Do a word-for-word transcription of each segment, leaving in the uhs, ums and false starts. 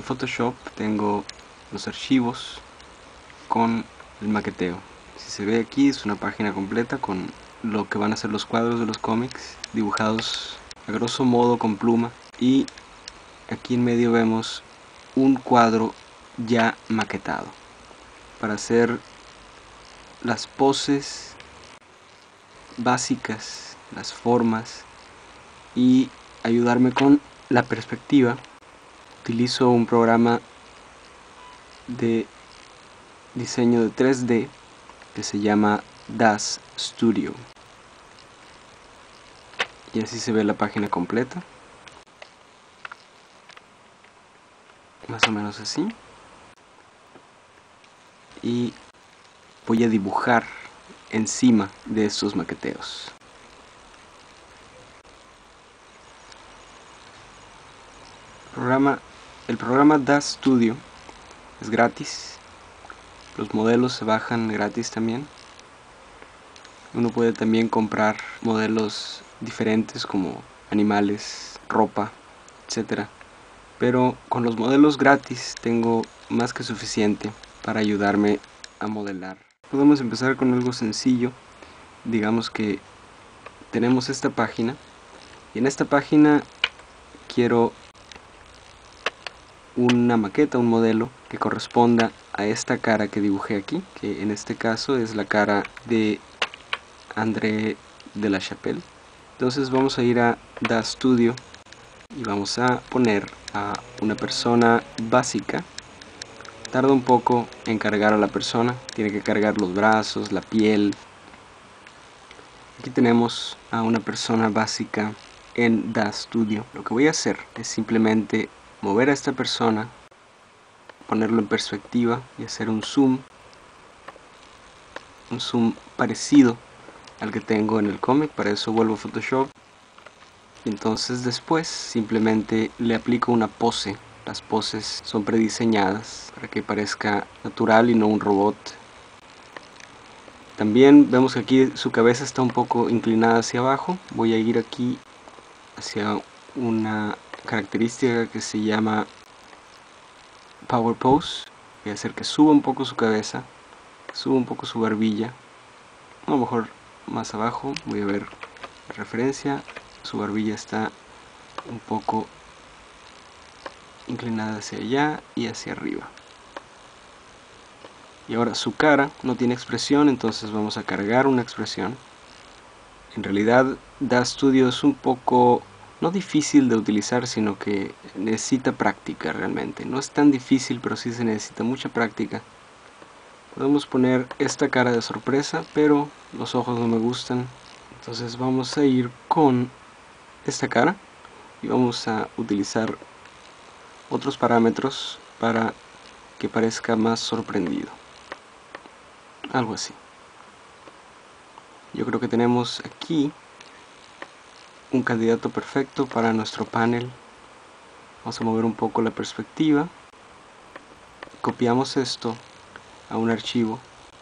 Photoshop tengo los archivos con el maqueteo. Si se ve aquí, es una página completa con lo que van a ser los cuadros de los cómics dibujados a grosso modo con pluma, y aquí en medio vemos un cuadro ya maquetado para hacer las poses básicas, las formas, y ayudarme con la perspectiva. Utilizo un programa de diseño de tres D que se llama DAZ Studio, y así se ve la página completa, más o menos así. Y voy a dibujar encima de estos maqueteos. El programa, el programa DAZ Studio es gratis. Los modelos se bajan gratis también. Uno puede también comprar modelos diferentes como animales, ropa, etcétera. Pero con los modelos gratis tengo más que suficiente para ayudarme a modelar. Podemos empezar con algo sencillo. Digamos que tenemos esta página, y en esta página quiero una maqueta, un modelo que corresponda a esta cara que dibujé aquí, que en este caso es la cara de André de la Chapelle. Entonces vamos a ir a DAZ Studio y vamos a poner a una persona básica. Tarda un poco en cargar a la persona, tiene que cargar los brazos, la piel. Aquí tenemos a una persona básica en DAZ Studio. Lo que voy a hacer es simplemente mover a esta persona, ponerlo en perspectiva y hacer un zoom, un zoom parecido al que tengo en el cómic. Para eso vuelvo a Photoshop y entonces después simplemente le aplico una pose. Las poses son prediseñadas para que parezca natural y no un robot. También vemos que aquí su cabeza está un poco inclinada hacia abajo. Voy a ir aquí hacia una característica que se llama Power Pose. Voy a hacer que suba un poco su cabeza, suba un poco su barbilla, a lo mejor más abajo. Voy a ver la referencia, su barbilla está un poco inclinada hacia allá y hacia arriba. Y ahora su cara no tiene expresión, entonces vamos a cargar una expresión. En realidad DAZ Studio es un poco, no difícil de utilizar, sino que necesita práctica realmente. No es tan difícil, pero sí se necesita mucha práctica. Podemos poner esta cara de sorpresa, pero los ojos no me gustan. Entonces vamos a ir con esta cara y vamos a utilizar otros parámetros para que parezca más sorprendido. Algo así. Yo creo que tenemos aquí un candidato perfecto para nuestro panel. Vamos a mover un poco la perspectiva. Copiamos esto a un archivo.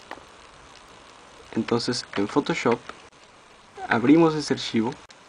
Entonces en Photoshop abrimos ese archivo.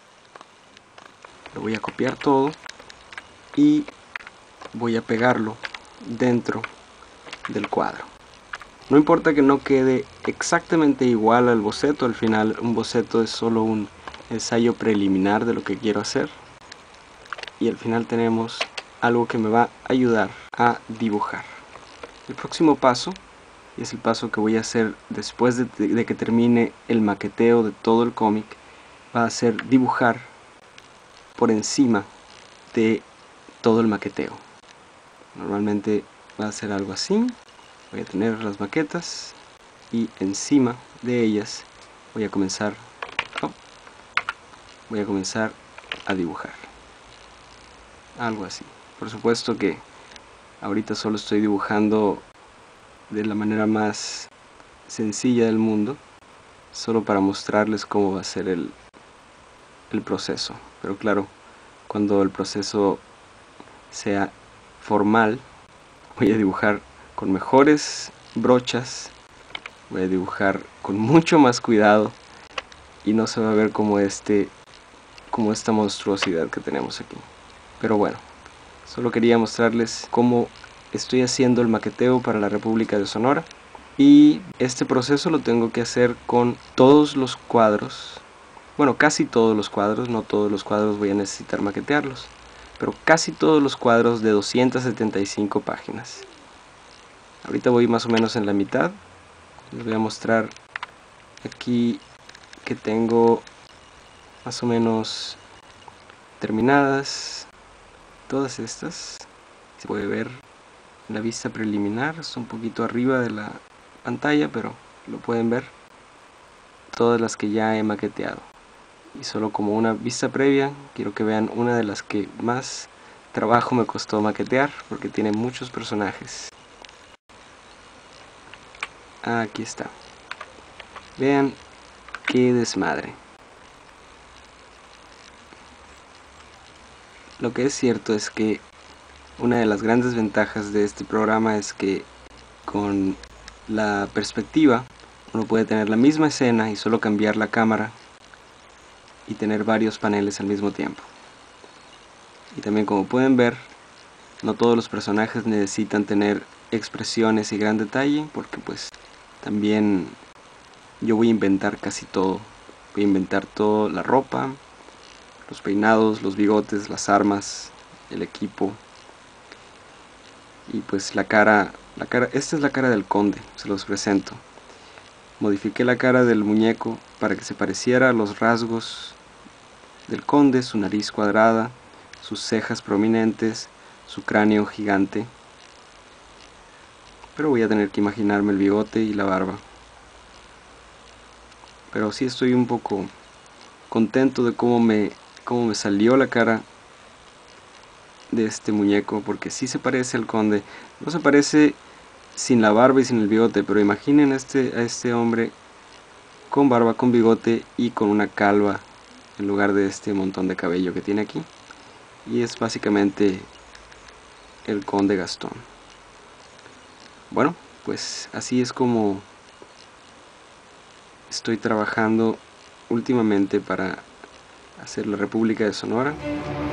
Lo voy a copiar todo y voy a pegarlo dentro del cuadro. No importa que no quede exactamente igual al boceto. Al final un boceto es solo un ensayo preliminar de lo que quiero hacer, y al final tenemos algo que me va a ayudar a dibujar. El próximo paso, y es el paso que voy a hacer después de, de que termine el maqueteo de todo el cómic, va a ser dibujar por encima de todo el maqueteo. Normalmente va a ser algo así. Voy a tener las maquetas y encima de ellas voy a comenzar oh, voy a comenzar a dibujar algo así. Por supuesto que ahorita solo estoy dibujando de la manera más sencilla del mundo, solo para mostrarles cómo va a ser el, el proceso. Pero claro, cuando el proceso sea formal, voy a dibujar con mejores brochas, voy a dibujar con mucho más cuidado y no se va a ver como este como esta monstruosidad que tenemos aquí. Pero bueno, Solo quería mostrarles cómo estoy haciendo el maqueteo para la República de Sonora. Y este proceso lo tengo que hacer con todos los cuadros. Bueno, casi todos los cuadros, no todos los cuadros voy a necesitar maquetearlos, pero casi todos los cuadros de doscientas setenta y cinco páginas. Ahorita voy más o menos en la mitad. Les voy a mostrar aquí que tengo más o menos terminadas todas estas. Se puede ver la vista preliminar, es un poquito arriba de la pantalla, pero lo pueden ver. Todas las que ya he maqueteado. Y solo como una vista previa, quiero que vean una de las que más trabajo me costó maquetear, porque tiene muchos personajes. Aquí está. Vean qué desmadre. Lo que es cierto es que una de las grandes ventajas de este programa es que con la perspectiva uno puede tener la misma escena y solo cambiar la cámara y tener varios paneles al mismo tiempo. Y también, como pueden ver, no todos los personajes necesitan tener expresiones y gran detalle, porque pues también yo voy a inventar casi todo. Voy a inventar todo: la ropa, los peinados, los bigotes, las armas, el equipo. Y pues la cara, la cara, esta es la cara del conde, se los presento. Modifiqué la cara del muñeco para que se pareciera a los rasgos del conde: su nariz cuadrada, sus cejas prominentes, su cráneo gigante. Pero voy a tener que imaginarme el bigote y la barba. Pero sí estoy un poco contento de cómo me, cómo me salió la cara de este muñeco, porque sí se parece al conde. No se parece sin la barba y sin el bigote, pero imaginen a este, a este hombre con barba, con bigote y con una calva en lugar de este montón de cabello que tiene aquí. Y es básicamente el conde Gastón. Bueno, pues así es como estoy trabajando últimamente para hacer la República de Sonora.